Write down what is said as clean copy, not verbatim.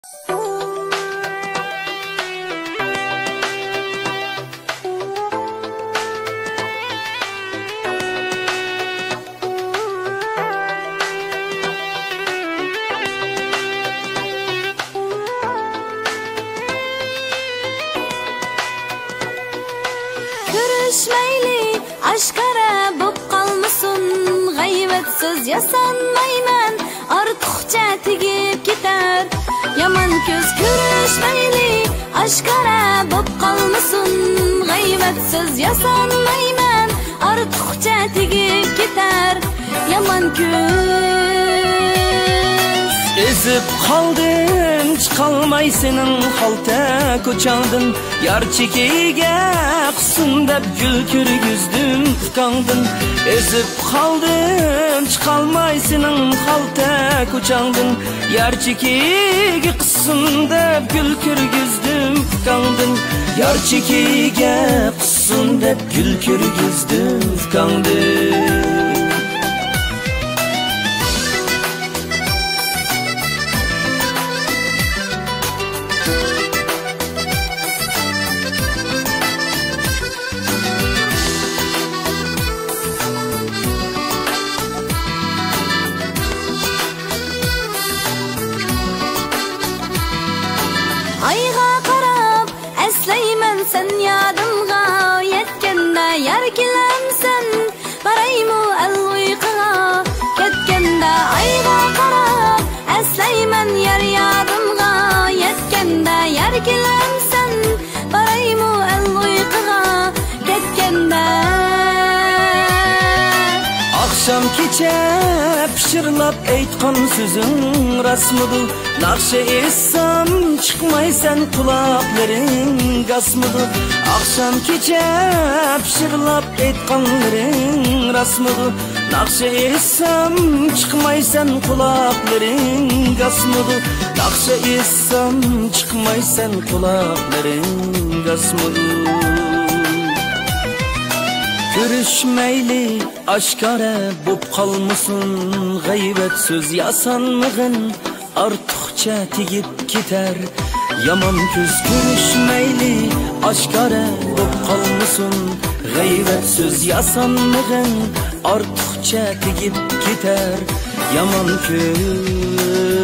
Görüşmeyli aşkara bop kalmasın, gayvet söz yasanmayman, artıkça tegip gider. Yaman köz görüşmeyli aşkara bop kalmasın, gayvet söz yasanmayman, artıkça tegip gider. Yaman köz ezip kaldın, çıkalmay senin halta koçaldın. Yar çekige kısın dep gülkür yüzdüm kandın. Ezip kaldın, çıkalmay senin halta koçaldın. Yar çekige kısın dep gülkür yüzdüm kandın. Yar çekige kısın dep gülkür yüzdüm kandın. Ayga qarab eslayman sen yadımga, yetkende yar kilemsen baraymu el uyqaga. Ketkende ayga qarab eslayman yar yadımga, yetkende yar kilemsen baraymu el uyqaga. Ketkende akşam kecha pishirlab aytgan so'zing rasmidi. Naqsha essam chiqmaysan quloqlaring gasmidi. Akşam kecha pishirlab aytganlaring rasmidi. Naqsha essam chiqmaysan quloqlaring gasmidi. Naqsha essam chiqmaysan quloqlaring gasmidi. Görüşmeyli aşkara bop kalmasın, gayvet söz yasanmığın artıkça tegip gider. Yaman köz görüşmeyli aşkara bop kalmasın, gayvet söz yasanmığın artıkça tegip gider. Yaman köz